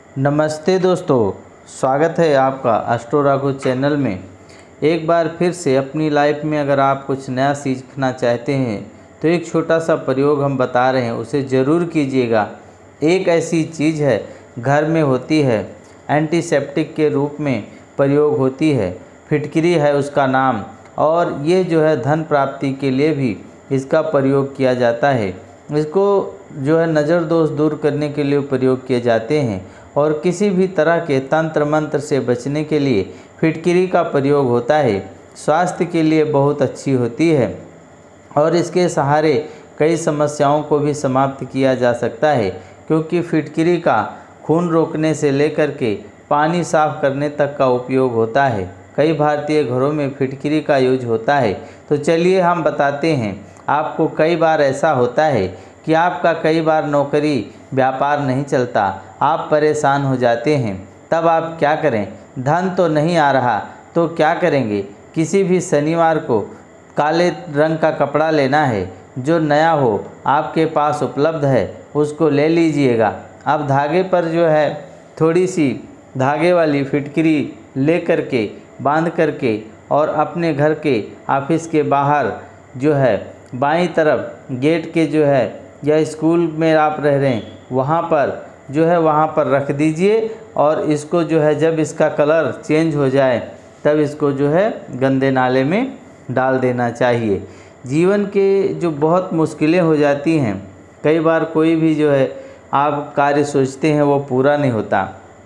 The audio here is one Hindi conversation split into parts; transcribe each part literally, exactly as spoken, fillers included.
नमस्ते दोस्तों, स्वागत है आपका एस्ट्रो राघु चैनल में। एक बार फिर से अपनी लाइफ में अगर आप कुछ नया सीखना चाहते हैं तो एक छोटा सा प्रयोग हम बता रहे हैं, उसे ज़रूर कीजिएगा। एक ऐसी चीज़ है, घर में होती है, एंटीसेप्टिक के रूप में प्रयोग होती है, फिटकरी है उसका नाम। और ये जो है धन प्राप्ति के लिए भी इसका प्रयोग किया जाता है। इसको जो है नज़र दोष दूर करने के लिए प्रयोग किए जाते हैं और किसी भी तरह के तंत्र मंत्र से बचने के लिए फिटकरी का प्रयोग होता है। स्वास्थ्य के लिए बहुत अच्छी होती है और इसके सहारे कई समस्याओं को भी समाप्त किया जा सकता है, क्योंकि फिटकरी का खून रोकने से लेकर के पानी साफ करने तक का उपयोग होता है। कई भारतीय घरों में फिटकरी का यूज होता है। तो चलिए हम बताते हैं। आपको कई बार ऐसा होता है कि आपका कई बार नौकरी व्यापार नहीं चलता, आप परेशान हो जाते हैं। तब आप क्या करें? धन तो नहीं आ रहा, तो क्या करेंगे? किसी भी शनिवार को काले रंग का कपड़ा लेना है, जो नया हो, आपके पास उपलब्ध है, उसको ले लीजिएगा। अब धागे पर जो है थोड़ी सी धागे वाली फिटकरी ले करके बांध करके और अपने घर के ऑफिस के बाहर जो है बाईं तरफ गेट के जो है या स्कूल में आप रह रहे हैं वहाँ पर जो है वहाँ पर रख दीजिए। और इसको जो है जब इसका कलर चेंज हो जाए तब इसको जो है गंदे नाले में डाल देना चाहिए। जीवन के जो बहुत मुश्किलें हो जाती हैं, कई बार कोई भी जो है आप कार्य सोचते हैं वो पूरा नहीं होता,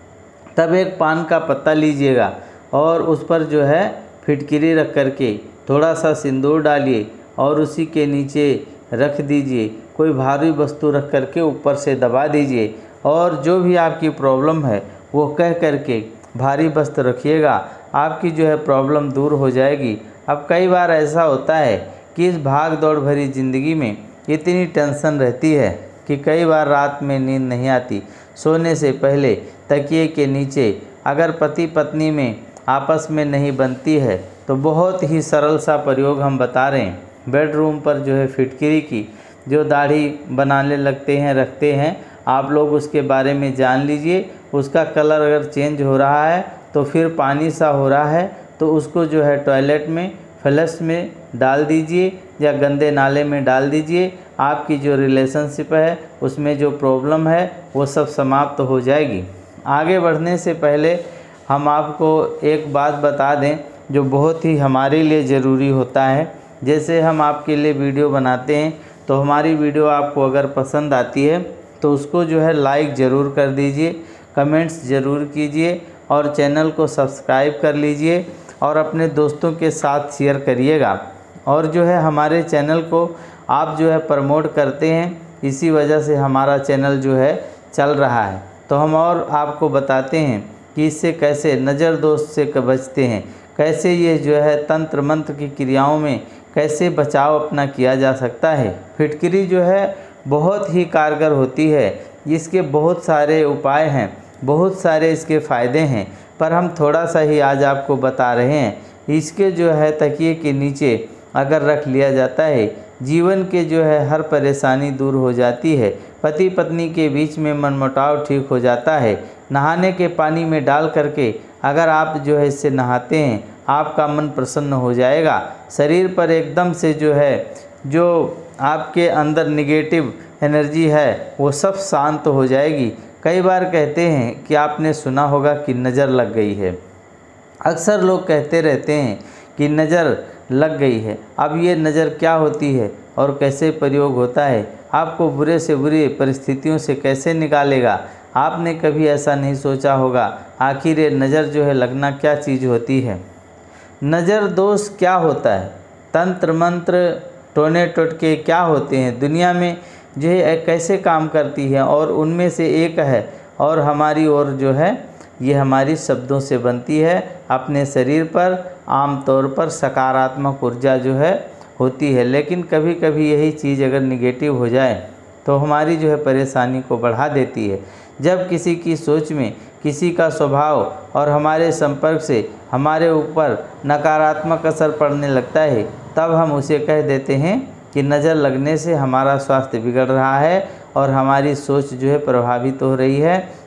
तब एक पान का पत्ता लीजिएगा और उस पर जो है फिटकरी रख करके थोड़ा सा सिंदूर डालिए और उसी के नीचे रख दीजिए। कोई भारी वस्तु रख करके ऊपर से दबा दीजिए और जो भी आपकी प्रॉब्लम है वो कह करके भारी वस्तु रखिएगा, आपकी जो है प्रॉब्लम दूर हो जाएगी। अब कई बार ऐसा होता है कि इस भाग दौड़ भरी ज़िंदगी में इतनी टेंशन रहती है कि कई बार रात में नींद नहीं आती। सोने से पहले तकिए के नीचे अगर पति पत्नी में आपस में नहीं बनती है तो बहुत ही सरल सा प्रयोग हम बता रहे हैं। बेडरूम पर जो है फिटकरी की जो दाढ़ी बनाने लगते हैं रखते हैं, आप लोग उसके बारे में जान लीजिए। उसका कलर अगर चेंज हो रहा है तो फिर पानी सा हो रहा है तो उसको जो है टॉयलेट में फ्लश में डाल दीजिए या गंदे नाले में डाल दीजिए। आपकी जो रिलेशनशिप है उसमें जो प्रॉब्लम है वो सब समाप्त हो जाएगी। आगे बढ़ने से पहले हम आपको एक बात बता दें जो बहुत ही हमारे लिए ज़रूरी होता है। जैसे हम आपके लिए वीडियो बनाते हैं तो हमारी वीडियो आपको अगर पसंद आती है तो उसको जो है लाइक ज़रूर कर दीजिए, कमेंट्स ज़रूर कीजिए और चैनल को सब्सक्राइब कर लीजिए और अपने दोस्तों के साथ शेयर करिएगा। और जो है हमारे चैनल को आप जो है प्रमोट करते हैं, इसी वजह से हमारा चैनल जो है चल रहा है। तो हम और आपको बताते हैं कि इससे कैसे नज़र दोष से बचते हैं, कैसे ये जो है तंत्र मंत्र की क्रियाओं में कैसे बचाव अपना किया जा सकता है। फिटकरी जो है बहुत ही कारगर होती है, इसके बहुत सारे उपाय हैं, बहुत सारे इसके फ़ायदे हैं, पर हम थोड़ा सा ही आज आपको बता रहे हैं। इसके जो है तकिए के नीचे अगर रख लिया जाता है, जीवन के जो है हर परेशानी दूर हो जाती है। पति पत्नी के बीच में मनमुटाव ठीक हो जाता है। नहाने के पानी में डाल करके अगर आप जो है इससे नहाते हैं, आपका मन प्रसन्न हो जाएगा। शरीर पर एकदम से जो है जो आपके अंदर निगेटिव एनर्जी है वो सब शांत हो जाएगी। कई बार कहते हैं कि आपने सुना होगा कि नज़र लग गई है। अक्सर लोग कहते रहते हैं कि नज़र लग गई है। अब ये नज़र क्या होती है और कैसे प्रयोग होता है, आपको बुरे से बुरी परिस्थितियों से कैसे निकालेगा, आपने कभी ऐसा नहीं सोचा होगा। आखिर ये नज़र जो है लगना क्या चीज़ होती है? नज़र दोष क्या होता है? तंत्र मंत्र टोने टोटके क्या होते हैं? दुनिया में जो है कैसे काम करती है? और उनमें से एक है और हमारी ओर जो है ये हमारी शब्दों से बनती है। अपने शरीर पर आम तौर पर सकारात्मक ऊर्जा जो है होती है, लेकिन कभी कभी यही चीज़ अगर निगेटिव हो जाए तो हमारी जो है परेशानी को बढ़ा देती है। जब किसी की सोच में किसी का स्वभाव और हमारे संपर्क से हमारे ऊपर नकारात्मक असर पड़ने लगता है, तब हम उसे कह देते हैं कि नज़र लगने से हमारा स्वास्थ्य बिगड़ रहा है और हमारी सोच जो है प्रभावित हो रही है।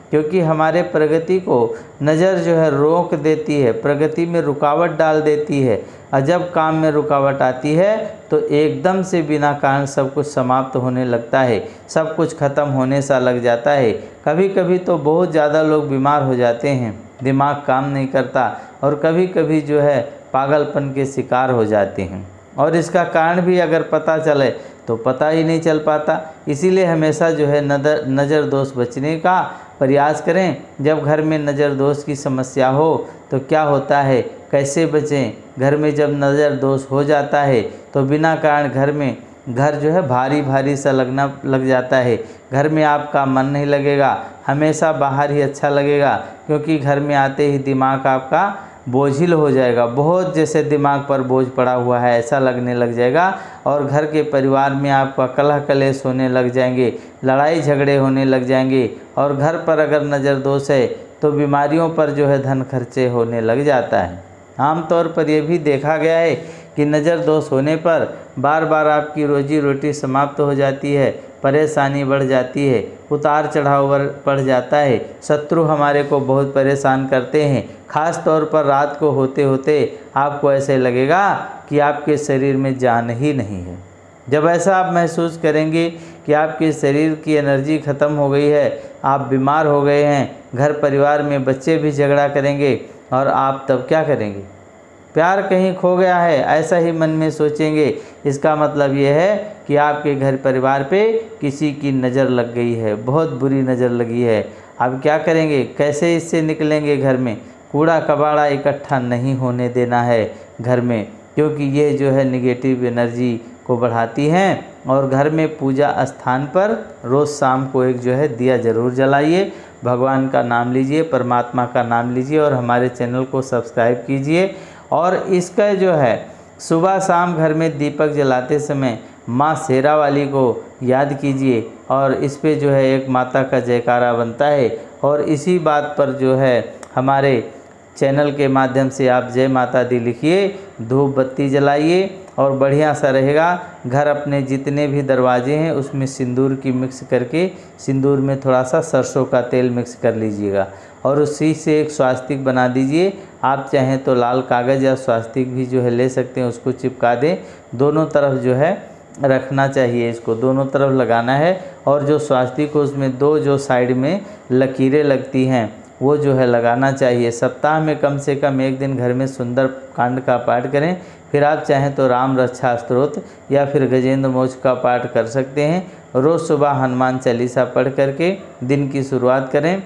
क्योंकि हमारे प्रगति को नज़र जो है रोक देती है, प्रगति में रुकावट डाल देती है। और जब काम में रुकावट आती है तो एकदम से बिना कारण सब कुछ समाप्त होने लगता है, सब कुछ ख़त्म होने सा लग जाता है। कभी कभी तो बहुत ज़्यादा लोग बीमार हो जाते हैं, दिमाग काम नहीं करता और कभी कभी जो है पागलपन के शिकार हो जाते हैं। और इसका कारण भी अगर पता चले तो पता ही नहीं चल पाता। इसीलिए हमेशा जो है नज़र नज़र दोष बचने का प्रयास करें। जब घर में नज़र दोष की समस्या हो तो क्या होता है, कैसे बचें। घर में जब नज़र दोष हो जाता है तो बिना कारण घर में घर जो है भारी भारी सा लगना लग जाता है। घर में आपका मन नहीं लगेगा, हमेशा बाहर ही अच्छा लगेगा, क्योंकि घर में आते ही दिमाग आपका बोझिल हो जाएगा। बहुत जैसे दिमाग पर बोझ पड़ा हुआ है ऐसा लगने लग जाएगा। और घर के परिवार में आपका कलह कलेश होने लग जाएंगे, लड़ाई झगड़े होने लग जाएंगे। और घर पर अगर नज़र दोष है तो बीमारियों पर जो है धन खर्चे होने लग जाता है। आमतौर पर यह भी देखा गया है कि नज़र दोष होने पर बार बार आपकी रोजी रोटी समाप्त हो जाती है, परेशानी बढ़ जाती है, उतार चढ़ाव बढ़ जाता है, शत्रु हमारे को बहुत परेशान करते हैं। ख़ास तौर पर रात को होते होते आपको ऐसे लगेगा कि आपके शरीर में जान ही नहीं है। जब ऐसा आप महसूस करेंगे कि आपके शरीर की एनर्जी ख़त्म हो गई है, आप बीमार हो गए हैं, घर परिवार में बच्चे भी झगड़ा करेंगे, और आप तब क्या करेंगे, प्यार कहीं खो गया है ऐसा ही मन में सोचेंगे। इसका मतलब ये है कि आपके घर परिवार पे किसी की नज़र लग गई है, बहुत बुरी नज़र लगी है। अब क्या करेंगे, कैसे इससे निकलेंगे। घर में कूड़ा कबाड़ा इकट्ठा नहीं होने देना है घर में, क्योंकि ये जो है निगेटिव एनर्जी को बढ़ाती हैं। और घर में पूजा स्थान पर रोज़ शाम को एक जो है दिया ज़रूर जलाइए, भगवान का नाम लीजिए, परमात्मा का नाम लीजिए और हमारे चैनल को सब्सक्राइब कीजिए। और इसका जो है सुबह शाम घर में दीपक जलाते समय माँ शेरा वाली को याद कीजिए, और इस पे जो है एक माता का जयकारा बनता है। और इसी बात पर जो है हमारे चैनल के माध्यम से आप जय माता दी लिखिए, धूप बत्ती जलाइए और बढ़िया सा रहेगा। घर अपने जितने भी दरवाजे हैं उसमें सिंदूर की मिक्स करके, सिंदूर में थोड़ा सा सरसों का तेल मिक्स कर लीजिएगा और उसी से एक स्वास्तिक बना दीजिए। आप चाहें तो लाल कागज़ या स्वास्तिक भी जो है ले सकते हैं, उसको चिपका दें। दोनों तरफ जो है रखना चाहिए, इसको दोनों तरफ लगाना है। और जो स्वास्तिक हो उसमें दो जो साइड में लकीरें लगती हैं वो जो है लगाना चाहिए। सप्ताह में कम से कम एक दिन घर में सुंदर कांड का पाठ करें। फिर आप चाहें तो राम रक्षा स्तोत्र या फिर गजेंद्र मोक्ष का पाठ कर सकते हैं। रोज़ सुबह हनुमान चालीसा पढ़ करके दिन की शुरुआत करें।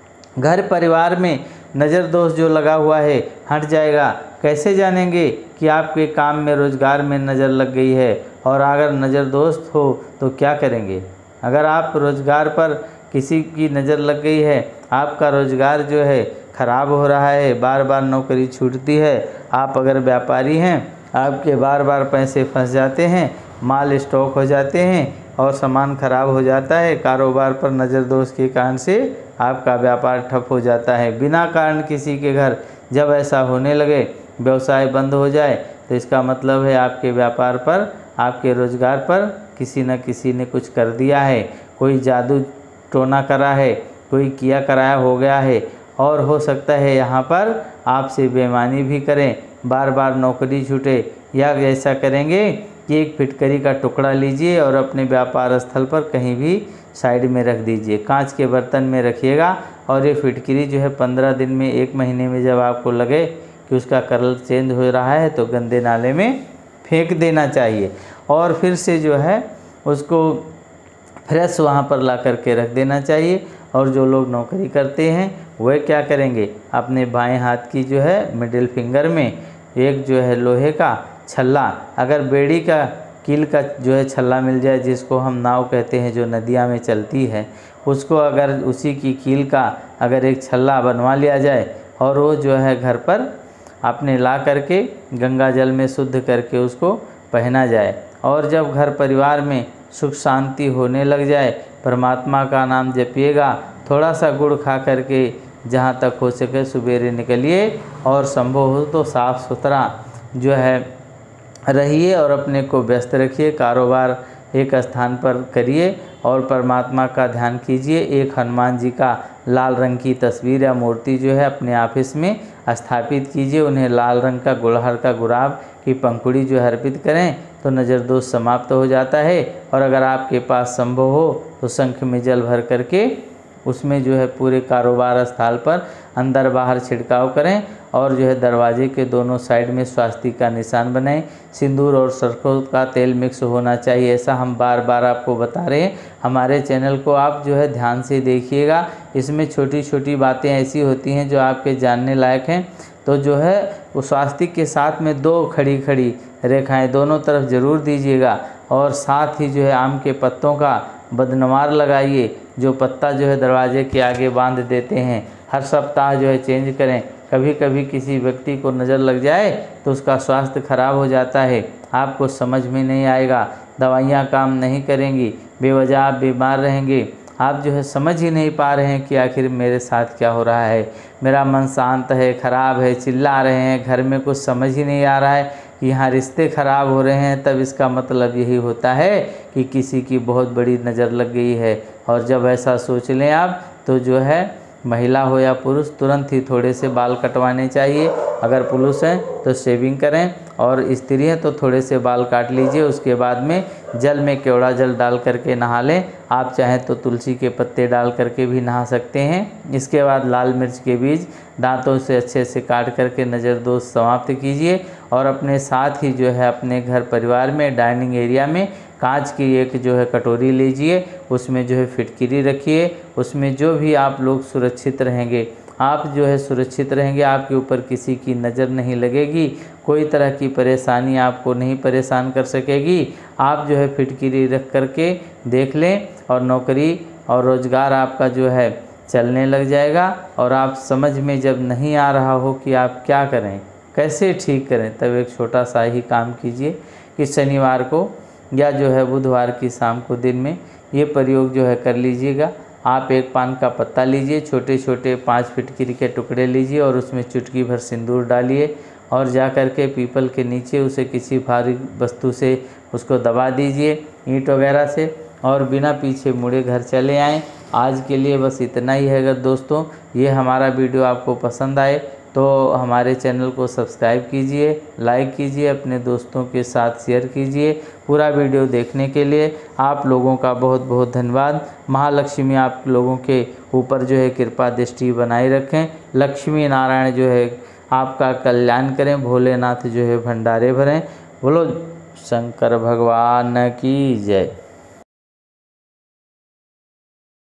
घर परिवार में नज़र दोष जो लगा हुआ है हट जाएगा। कैसे जानेंगे कि आपके काम में रोज़गार में नज़र लग गई है। और अगर नज़र दोष हो तो क्या करेंगे। अगर आप रोज़गार पर किसी की नज़र लग गई है, आपका रोज़गार जो है ख़राब हो रहा है, बार बार नौकरी छूटती है, आप अगर व्यापारी हैं आपके बार बार पैसे फंस जाते हैं, माल स्टॉक हो जाते हैं और सामान ख़राब हो जाता है, कारोबार पर नज़र दोष के कारण से आपका व्यापार ठप हो जाता है। बिना कारण किसी के घर जब ऐसा होने लगे, व्यवसाय बंद हो जाए, तो इसका मतलब है आपके व्यापार पर, आपके रोज़गार पर किसी न किसी ने कुछ कर दिया है। कोई जादू टोना करा है, कोई किया कराया हो गया है। और हो सकता है यहाँ पर आपसे बेईमानी भी करें, बार बार नौकरी छूटे। या ऐसा करेंगे कि एक फिटकरी का टुकड़ा लीजिए और अपने व्यापार स्थल पर कहीं भी साइड में रख दीजिए, कांच के बर्तन में रखिएगा। और ये फिटकरी जो है पंद्रह दिन में, एक महीने में जब आपको लगे कि उसका कलर चेंज हो रहा है तो गंदे नाले में फेंक देना चाहिए। और फिर से जो है उसको फ्रेश वहाँ पर ला करके रख देना चाहिए। और जो लोग नौकरी करते हैं वह क्या करेंगे, अपने बाएं हाथ की जो है मिडिल फिंगर में एक जो है लोहे का छल्ला, अगर बेड़ी का कील का जो है छल्ला मिल जाए, जिसको हम नाव कहते हैं जो नदियाँ में चलती है, उसको अगर उसी की कील का अगर एक छल्ला बनवा लिया जाए और वो जो है घर पर अपने ला करके गंगा जल में शुद्ध करके उसको पहना जाए। और जब घर परिवार में सुख शांति होने लग जाए, परमात्मा का नाम जपिएगा। थोड़ा सा गुड़ खा करके जहाँ तक हो सके सवेरे निकलिए और संभव हो तो साफ़ सुथरा जो है रहिए और अपने को व्यस्त रखिए। कारोबार एक स्थान पर करिए और परमात्मा का ध्यान कीजिए। एक हनुमान जी का लाल रंग की तस्वीर या मूर्ति जो है अपने ऑफिस में स्थापित कीजिए। उन्हें लाल रंग का गुड़हल का गुलाब की पंखुड़ी जो है अर्पित करें तो नज़र दोष समाप्त हो जाता है। और अगर आपके पास संभव हो तो शंख में जल भर करके उसमें जो है पूरे कारोबार स्थल पर अंदर बाहर छिड़काव करें और जो है दरवाजे के दोनों साइड में स्वास्तिक का निशान बनाएं। सिंदूर और सरसों का तेल मिक्स होना चाहिए, ऐसा हम बार बार आपको बता रहे हैं। हमारे चैनल को आप जो है ध्यान से देखिएगा, इसमें छोटी छोटी बातें ऐसी होती हैं जो आपके जानने लायक हैं। तो जो है वो स्वास्तिक के साथ में दो खड़ी खड़ी रेखाएं दोनों तरफ ज़रूर दीजिएगा। और साथ ही जो है आम के पत्तों का बदनवार लगाइए, जो पत्ता जो है दरवाजे के आगे बांध देते हैं। हर सप्ताह जो है चेंज करें। कभी कभी किसी व्यक्ति को नज़र लग जाए तो उसका स्वास्थ्य खराब हो जाता है, आपको समझ में नहीं आएगा, दवाइयाँ काम नहीं करेंगी, बेवजह आप बीमार रहेंगे। आप जो है समझ ही नहीं पा रहे हैं कि आखिर मेरे साथ क्या हो रहा है, मेरा मन शांत है, ख़राब है, चिल्ला रहे हैं, घर में कुछ समझ ही नहीं आ रहा है कि यहाँ रिश्ते ख़राब हो रहे हैं, तब इसका मतलब यही होता है कि किसी की बहुत बड़ी नज़र लग गई है। और जब ऐसा सोच लें आप तो जो है महिला हो या पुरुष तुरंत ही थोड़े से बाल कटवाने चाहिए। अगर पुरुष हैं तो शेविंग करें और स्त्री हैं तो थोड़े से बाल काट लीजिए। उसके बाद में जल में केवड़ा जल डाल करके नहा लें। आप चाहें तो तुलसी के पत्ते डाल करके भी नहा सकते हैं। इसके बाद लाल मिर्च के बीज दांतों से अच्छे से काट करके नज़र दोष समाप्त कीजिए। और अपने साथ ही जो है अपने घर परिवार में डाइनिंग एरिया में कांच की एक जो है कटोरी लीजिए, उसमें जो है फिटकिरी रखिए। उसमें जो भी आप लोग सुरक्षित रहेंगे, आप जो है सुरक्षित रहेंगे, आपके ऊपर किसी की नज़र नहीं लगेगी, कोई तरह की परेशानी आपको नहीं परेशान कर सकेगी। आप जो है फिटकिरी रख करके देख लें और नौकरी और रोज़गार आपका जो है चलने लग जाएगा। और आप समझ में जब नहीं आ रहा हो कि आप क्या करें, कैसे ठीक करें, तब एक छोटा सा ही काम कीजिए कि शनिवार को या जो है बुधवार की शाम को दिन में ये प्रयोग जो है कर लीजिएगा। आप एक पान का पत्ता लीजिए, छोटे छोटे पाँच फिटकिरी के टुकड़े लीजिए और उसमें चुटकी भर सिंदूर डालिए और जा कर के पीपल के नीचे उसे किसी भारी वस्तु से उसको दबा दीजिए, ईंट वगैरह से, और बिना पीछे मुड़े घर चले आएँ। आज के लिए बस इतना ही है। अगर दोस्तों ये हमारा वीडियो आपको पसंद आए तो हमारे चैनल को सब्सक्राइब कीजिए, लाइक कीजिए, अपने दोस्तों के साथ शेयर कीजिए। पूरा वीडियो देखने के लिए आप लोगों का बहुत बहुत धन्यवाद। महालक्ष्मी आप लोगों के ऊपर जो है कृपा दृष्टि बनाए रखें। लक्ष्मी नारायण जो है आपका कल्याण करें, भोलेनाथ जो है भंडारे भरें। बोलो शंकर भगवान की जय।